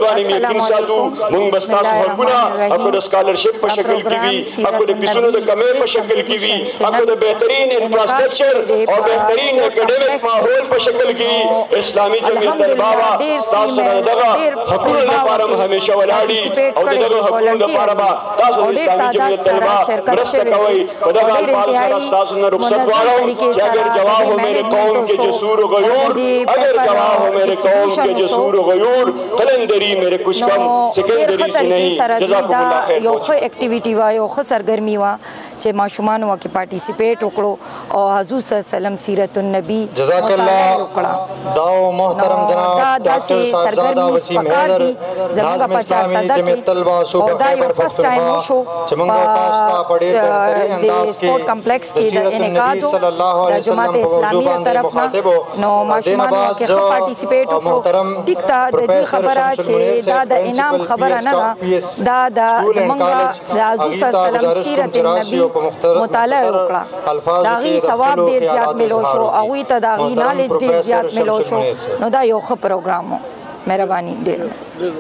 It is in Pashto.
باندې یقین ساتو موږ بس تاسو حقونه اکو د سکالرشپ په شکل کې وي اکو د پیسونو د کمې په شکل کې وي اکو د بهترین انفراسترکچر او بهترین اکیډمیک ماحول په شکل کې اسلامي جمعیت البابا تاسو سره دغه حقونه لپاره همیشه ولاړی او دغه حقونه لپاره تاسو د اسلامي جمعیت البابا مرسته کوئ په دغه الفاظ سره تاسو نه رخصت غواړو چې اگر جواب ہو میرے قوم کے جسور و غیور اگر جواب ہو میرے قوم کے جسور و غیور قلندری میرے کچھ کم سکندری سے نہیں جزاکم اللہ خیر یو ښه اکټیویټي وه یو ښه سرګرمي وه چې ماشومان وکې پارټیسپیټ وکړو او حضور صلی الله علیه وسلم سیرت النبی جزاک الله دا محترم جناب ډاکټر صاحبزاده وسیم حیدر ناظم اسلامی جمعیت طلبه صوبه خیبر پختونخوا چې موږ تاسو ته په ډېر بهترین انداز کې کمپلیکس کې د انعقاد د جماعت اسلامي له طرف نه نو ماشومان وکې ښه پارټیسپیټ وکړو ټیک ته د دې خبره چې دا د انعام خبره نه ده دا د زمونږ د حضور صلی الله علیه وسلم سیرت النبي مطالعه وکړه د هغې ثواب ډېر زیات میلو شو هغوی ته د هغې نالج ډېر زیات میلو شو نو دا یو ښه پروګرام و مهرباني ډېر